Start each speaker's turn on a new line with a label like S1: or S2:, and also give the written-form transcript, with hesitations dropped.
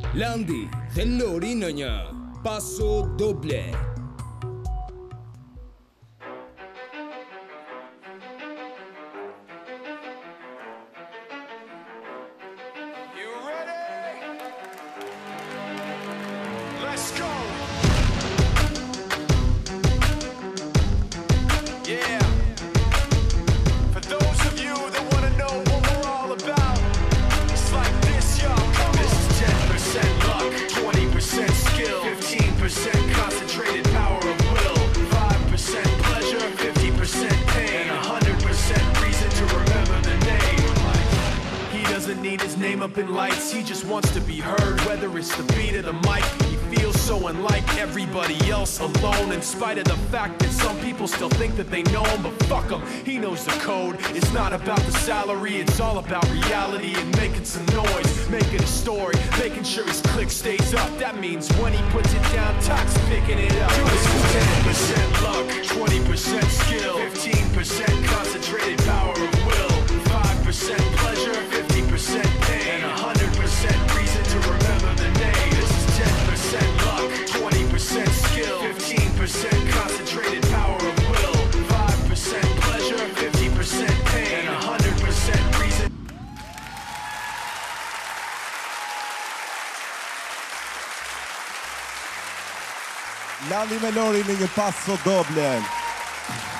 S1: Landy Dell'Ori niya Paso Doble.
S2: You ready? Let's go. Yeah. For those of you that want to know what we're all about, it's like this, y'all. This is 10% luck, 20% skill, 15% concentrated power of will, 5% pleasure, 50% pain, and 100% reason to remember the name. He doesn't need his name up in lights, he just wants to be heard, whether it's the beat of the mic. He feels so unlike everybody else, alone, in spite of the fact that some people still think that they know him, but fuck him, he knows the code. It's not about the salary, it's all about reality and making some noise, making a story, making sure his click stays up. That means when he puts it down, Tox picking it up. This is 10% luck, 20% skill, 15% concentrated power of will, 5% pleasure, 50% pain, and 100% reason to remember the name. This is 10% luck, 20% skill, 15% concentrated power of will, 5% pleasure, 50% pain, and 100% reason.
S3: Landy Dell'Ori ninyo Paso Doble.